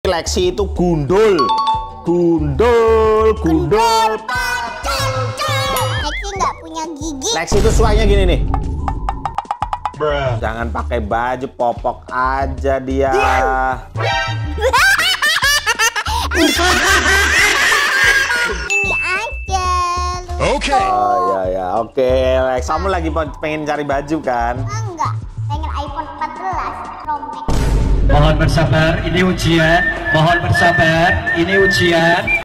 Lexi itu gundul. Gundul. Lexi nggak punya gigi. Lexi itu suaranya gini nih. Jangan pakai baju, popok aja dia. Ini aja. Oke. Oh ya, oke. Lex, kamu lagi pengen cari baju kan? Enggak, pengen iPhone 14 Pro Max. Mohon bersabar, ini ujian. Mohon bersabar, ini ujian.